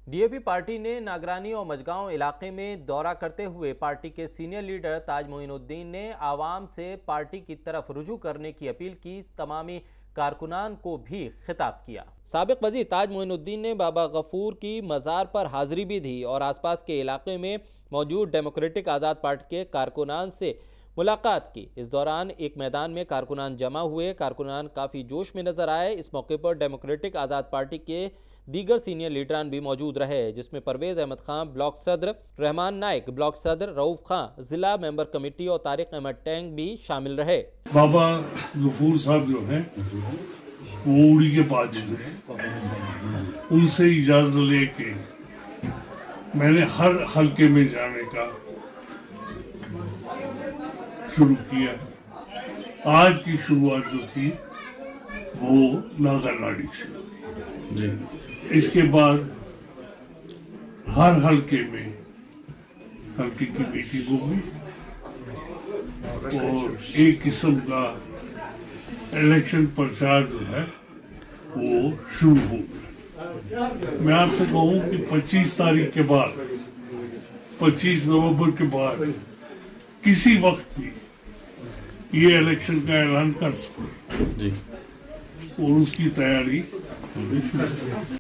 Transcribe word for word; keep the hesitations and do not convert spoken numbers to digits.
DAP party ने नागरानी और मजगांव इलाके में दौरा करते हुए पार्टी के सीनियर लीडर ताज मोइनुद्दीन ने आवाम से पार्टी की तरफ रुजू करने की अपील की। तमामी कारकुनान को भी खिताब किया। साबिक वज़ीर ताज मोइनुद्दीन ने बाबा गफूर की मज़ार पर हाजिरी भी दी और आसपास के इलाके में मौजूद डेमोक्रेटिक आज़ाद पार्टी के कारकुनान से मुलाकात की। इस दौरान एक मैदान में कारकुनान जमा हुए। कारकुनान काफ़ी जोश में नजर आए। इस मौके पर डेमोक्रेटिक आज़ाद पार्टी के दीगर सीनियर लीडरान भी मौजूद रहे, जिसमें परवेज़ अहमद खान ब्लॉक सदर, रहमान नाइक ब्लॉक सदर, रऊफ खान जिला मेंबर कमेटी और तारिक अहमद टैंक भी शामिल रहे। बाबा गफूर साहब जो हैं वो उड़ी के पास हैं, उनसे इजाजत लेके मैंने हर हलके में जाने का शुरू किया। आज की शुरुआत जो थी वो नागरनाड़ी से, इसके बाद हर हलके में हलके की मीटिंग होगी और एक किस्म का इलेक्शन प्रचार जो है वो शुरू होगा। मैं आपसे कहूं कि पच्चीस तारीख के बाद, पच्चीस नवंबर के बाद किसी वक्त भी ये इलेक्शन का ऐलान कर सकते और उसकी तैयारी